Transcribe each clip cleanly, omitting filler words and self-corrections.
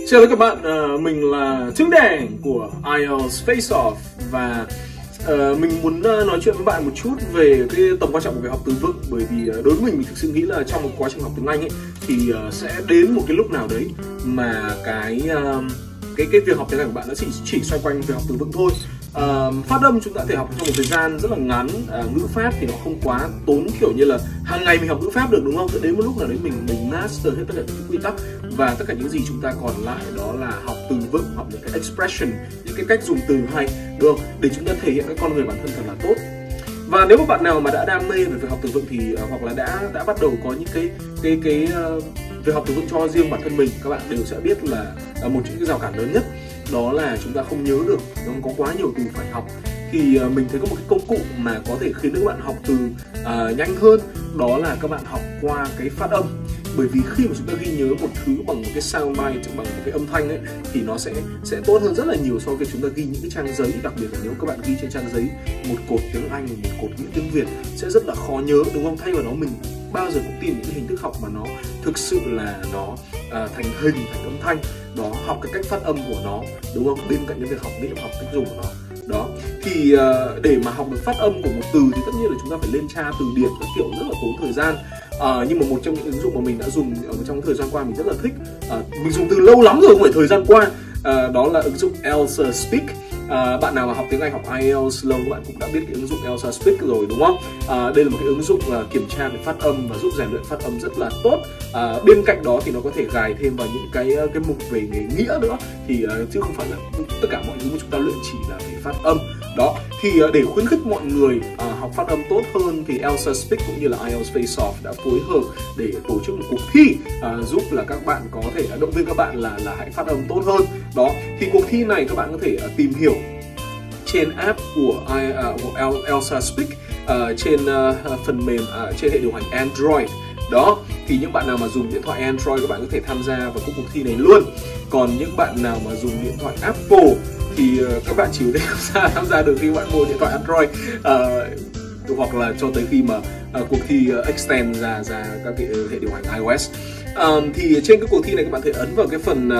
Chào các bạn, mình là Trứng Đèn của IELTS Face Off. Và mình muốn nói chuyện với bạn một chút về cái tầm quan trọng của việc học từ vựng. Bởi vì đối với mình thực sự nghĩ là trong một quá trình học tiếng Anh ấy, thì sẽ đến một cái lúc nào đấy mà cái việc học tiếng Anh của bạn nó chỉ xoay quanh việc học từ vựng thôi. Phát âm chúng ta có thể học trong một thời gian rất là ngắn, ngữ pháp thì nó không quá tốn kiểu như là hàng ngày mình học ngữ pháp được, đúng không? Đến một lúc nào đấy mình master hết tất cả những quy tắc, và tất cả những gì chúng ta còn lại đó là học từ vựng, học những cái expression, những cái cách dùng từ hay, được không? Để chúng ta thể hiện cái con người bản thân thật là tốt. Và nếu mà bạn nào mà đã đam mê về việc học từ vựng thì hoặc là đã bắt đầu có những cái việc học từ vựng cho riêng bản thân mình, các bạn đều sẽ biết là một trong những cái rào cản lớn nhất đó là chúng ta không nhớ được, nó có quá nhiều từ phải học. Thì mình thấy có một cái công cụ mà có thể khiến các bạn học từ nhanh hơn, đó là các bạn học qua cái phát âm. Bởi vì khi mà chúng ta ghi nhớ một thứ bằng một cái soundbite, bằng một cái âm thanh ấy, thì nó sẽ tốt hơn rất là nhiều so với việc chúng ta ghi những cái trang giấy. Đặc biệt là nếu các bạn ghi trên trang giấy một cột tiếng Anh, một cột nghĩa tiếng Việt sẽ rất là khó nhớ, đúng không? Thay vào đó mình bao giờ cũng tìm những cái hình thức học mà nó thực sự là nó thành hình, thành âm thanh. Đó, học cái cách phát âm của nó, đúng không? Bên cạnh cái việc học nghĩa, học cách dùng của nó. Đó, thì để mà học được phát âm của một từ thì tất nhiên là chúng ta phải lên tra từ điển các kiểu, rất là tốn thời gian. Nhưng mà một trong những ứng dụng mà mình đã dùng trong thời gian qua mình rất là thích, mình dùng từ lâu lắm rồi, không phải thời gian qua, đó là ứng dụng Elsa Speak. Bạn nào mà học tiếng Anh, học IELTS lâu các bạn cũng đã biết cái ứng dụng Elsa Speak rồi, đúng không? Đây là một cái ứng dụng kiểm tra về phát âm và giúp rèn luyện phát âm rất là tốt. Bên cạnh đó thì nó có thể gài thêm vào những cái mục về nghề nghĩa nữa, thì chứ không phải là tất cả mọi thứ mà chúng ta luyện chỉ là về phát âm. Đó, thì để khuyến khích mọi người học phát âm tốt hơn thì Elsa Speak cũng như là IELTS Face Off đã phối hợp để tổ chức một cuộc thi giúp là các bạn có thể động viên các bạn là hãy phát âm tốt hơn. Đó, thì cuộc thi này các bạn có thể tìm hiểu trên app của Elsa Speak, trên phần mềm trên hệ điều hành Android. Đó, thì những bạn nào mà dùng điện thoại Android các bạn có thể tham gia vào cuộc thi này luôn. Còn những bạn nào mà dùng điện thoại Apple thì các bạn chỉ có thể tham gia được khi bạn mua điện thoại Android, hoặc là cho tới khi mà cuộc thi extend ra các cái hệ điều hành iOS. Thì trên cái cuộc thi này các bạn thể ấn vào cái phần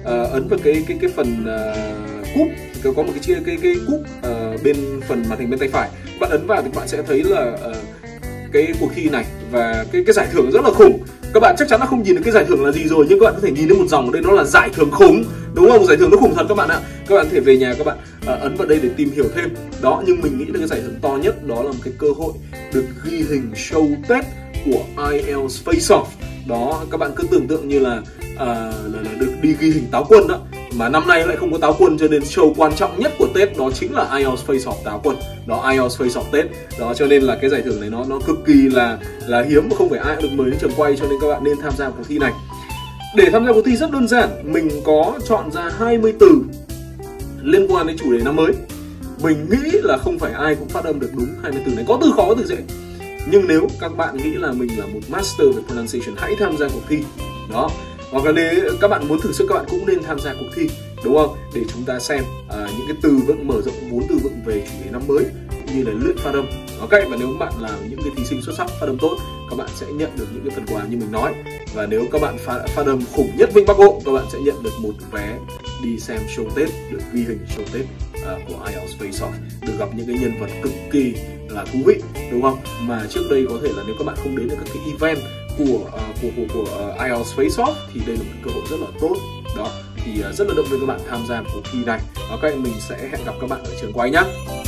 cái phần cúp, có một cái cúp bên phần màn hình bên tay phải. Bạn ấn vào thì bạn sẽ thấy là cái cuộc thi này và cái giải thưởng rất là khủng. Các bạn chắc chắn là không nhìn được cái giải thưởng là gì rồi, nhưng các bạn có thể nhìn thấy một dòng ở đây, nó là giải thưởng khủng, đúng không? Giải thưởng nó khủng thật các bạn ạ. Các bạn có thể về nhà các bạn ấn vào đây để tìm hiểu thêm. Đó, nhưng mình nghĩ là cái giải thưởng to nhất đó là một cái cơ hội được ghi hình show Tết của IELTS Face Off. Đó, các bạn cứ tưởng tượng như là được đi ghi hình táo quân đó. Mà năm nay lại không có táo quân, cho nên show quan trọng nhất của Tết đó chính là IELTS Face Off táo quân. Đó, IELTS Face Off Tết. Đó, cho nên là cái giải thưởng này nó cực kỳ là hiếm, và không phải ai cũng được mời đến trường quay, cho nên các bạn nên tham gia cuộc thi này. Để tham gia cuộc thi rất đơn giản, mình có chọn ra 20 từ liên quan đến chủ đề năm mới. Mình nghĩ là không phải ai cũng phát âm được đúng 20 từ này, có từ khó có từ dễ. Nhưng nếu các bạn nghĩ là mình là một master về pronunciation, hãy tham gia cuộc thi. Đó, hoặc là nếu các bạn muốn thử sức các bạn cũng nên tham gia cuộc thi, đúng không? Để chúng ta xem những cái từ vựng, mở rộng vốn từ vựng về chủ đề năm mới như là luyện phát âm. Ok, và nếu các bạn là những cái thí sinh xuất sắc phát âm tốt, các bạn sẽ nhận được những cái phần quà như mình nói. Và nếu các bạn phát âm khủng nhất Vịnh Bắc Bộ, các bạn sẽ nhận được một vé đi xem show Tết, được ghi hình show Tết của IELTS Face Off, được gặp những cái nhân vật cực kỳ là thú vị, đúng không? Mà trước đây có thể là nếu các bạn không đến được các cái event của IELTS Face Off thì đây là một cơ hội rất là tốt. Đó, thì rất là động viên các bạn tham gia cuộc thi này. Ok, mình sẽ hẹn gặp các bạn ở trường quay nhé.